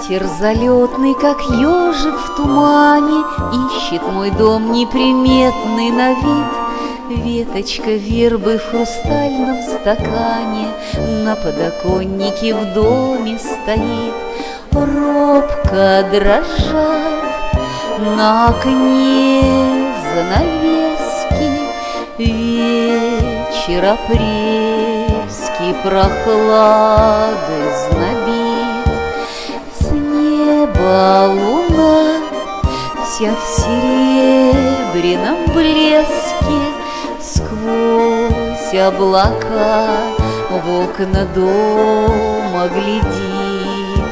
Ветер залетный, как ежик в тумане, ищет мой дом неприметный на вид. Веточка вербы в хрустальном стакане на подоконнике в доме стоит. Робко дрожат на окне занавески, вечер апрельский прохладой знобит. С неба луна вся в серебряном блеске, сквозь облака в окна дома глядит.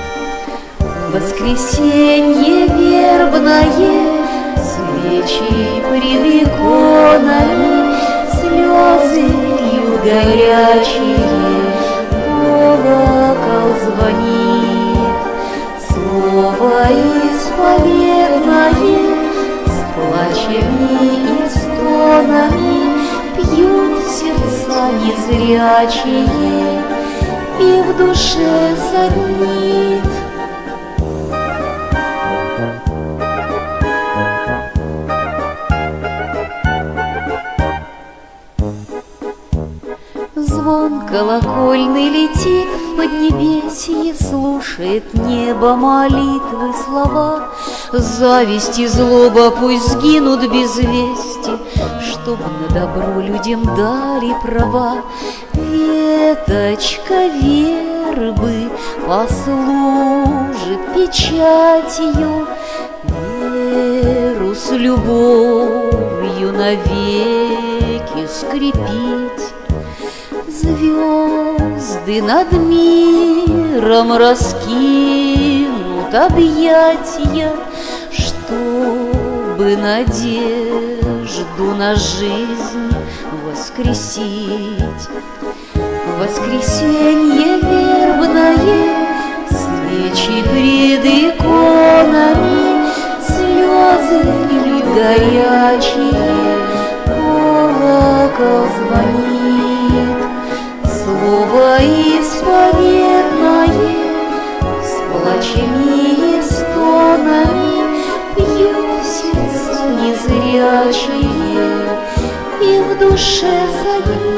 Воскресенье вербное, свечи пред иконами, слезы льют горячие, колокол звонит. Слово исповедное с плачами и стонами пьют сердца незрячие, и в душе саднит. Звон колокольный летит в поднебесье, слушает небо молитвы слова. Зависть и злоба пусть сгинут без вести, чтоб на добро людям дали права. Веточка вербы послужит печатью, веру с любовью навеки скрепить. Звезды над миром раскинут объятия, чтобы надежду на жизнь воскресить. Воскресенье вербное, свечи пред иконами, слезы льют горячие, колокол звонит. Слово исповедное с плачами и стонами пьют сердца незрячие, и в душе согнет.